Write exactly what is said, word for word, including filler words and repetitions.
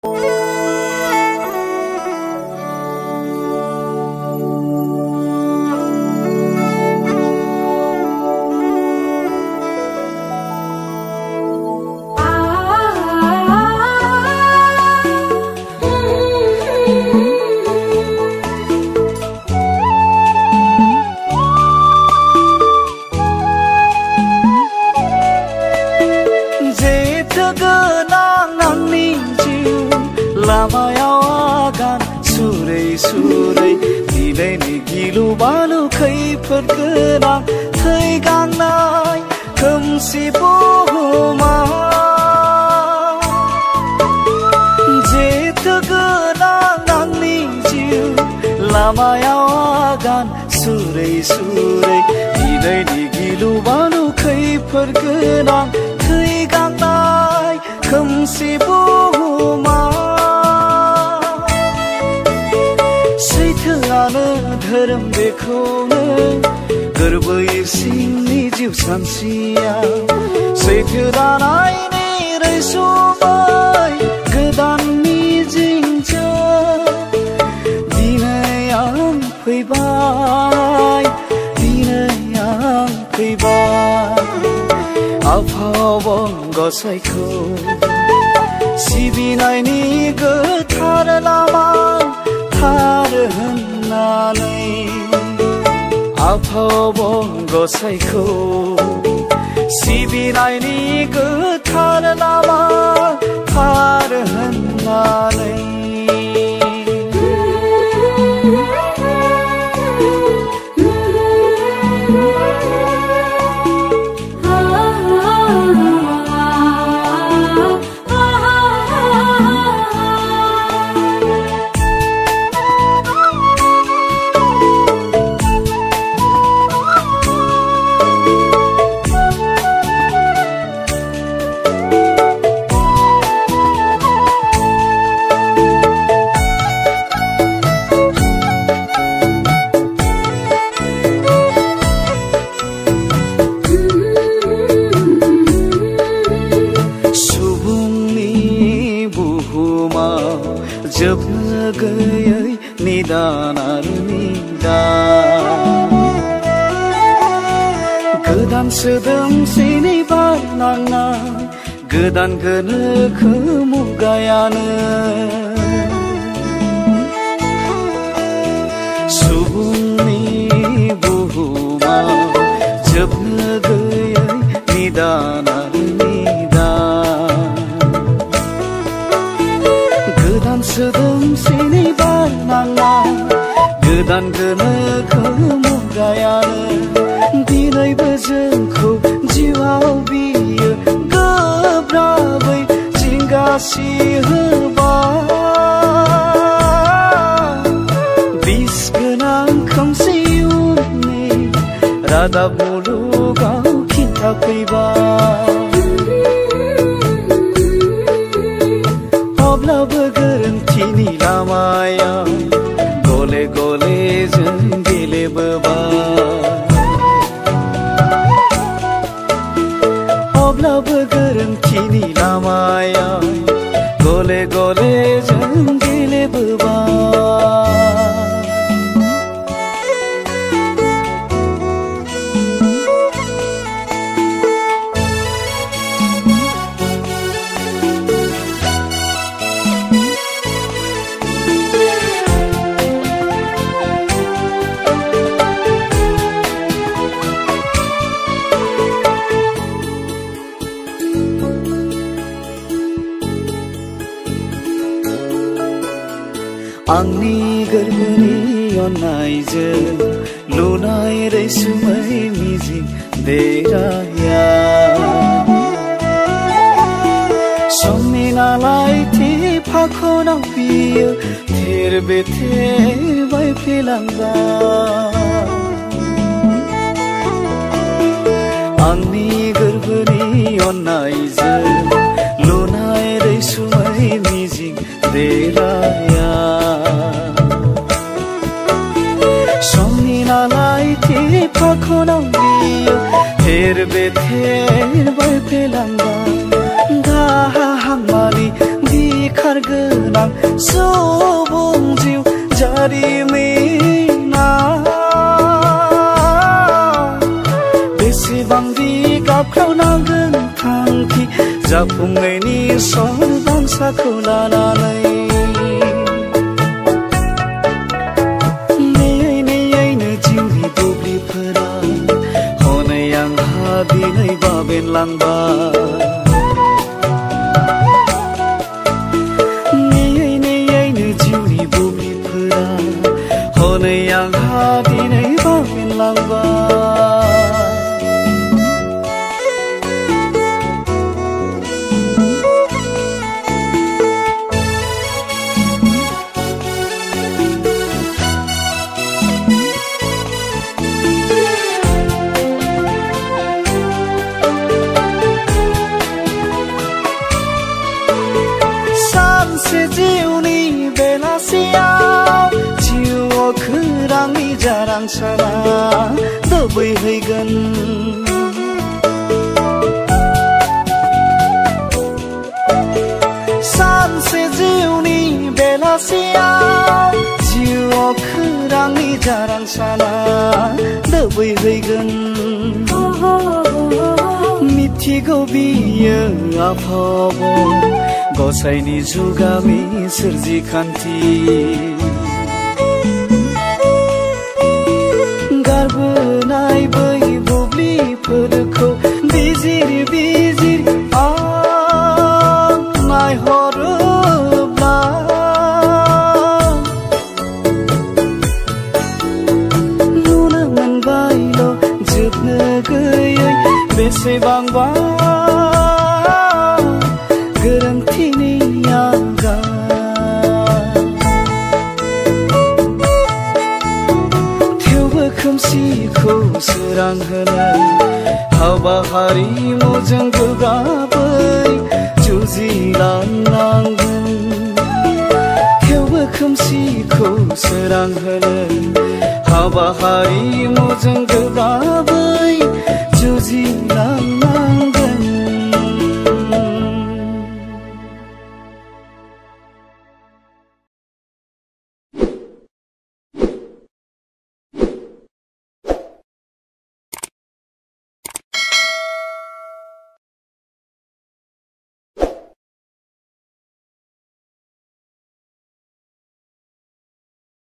गसाइखौ सिबिनायनि गोथार लामा थार होननानै आफावं गसाइखौ सिबिनायनि गोथार लामा थार होननानै गोदान सोदोमस्रिनि बारनांनाय गोदान गोनोखो मुगायानो सुबुंनि बुहुमाव जोबनो गैयै निदान आरो निदान गोदान सोदोमस्रिनि बारनांनाय गोदान गोनोखो मुगायानो दिनैबो जोंखौ जिउआव बियो गोब्राबै जिंगासि होबाय बिस गोनां खोमसि उननि रादाब मुलुगाव खिन्थाफैबाय अब्लाबो गोरोन्थिनि लामायाव गले गले जों गेलेबोबाय अब्लाबो गोरोन्थिनि लामायाव गले गले जों गेलेबोबाय आंनि गोरबोनि अननायजों लुनाय रैसुमै मिजिं देराया समनि नालायथि फाखनाव बियो थेर बेथेर बायफ्लेलांबाय आंनि गोरबोनि अननायजों लुनाय रैसुमै मिजिं देराया समनि नालायथि फाखनाव बियो थेर बेथेर बायफ्लेलांबाय गाहामानि बिखा गियार गोनां सुबुं जिउ जारिमिना बेसेबांदि गाबख्रावनांगोन थांखि जाफुंनायनि सनबांसाखौ लानानै नेयै नेयैनो जिउनि बुब्लिफोरा हनै आंहा दिनै बाबेनलांबाय नेयै नेयैनो जिउनि बुब्लिफोरा हनै आंहा दिनै बाबेनलांबाय जिउनि बेलासियाव जिउआव खौरांनि जारां साना दोबैहैगोन सानसे जिउनि बेलासियाव जिउआव खौरांनि जारां साना दोबैहैगोन मिथिगौ बियो आफाबाव गसाइनि जुगामि सोरजिखान्थि गारबोनाय बै बुब्लिफोरखौ बिजिर बिजिर आं नायहरोब्ला नुनो मोनबायल' जोबनो गैयै बेसेबांबा गोरोन्थिनि आगान थेवबो खोमसिखौ सोरां होनो हाबा हारिमुजों गोब्राबै जुजिलांनांगोन थेवबो खोमसिखौ सोरां होनो हाबा हारिमुजों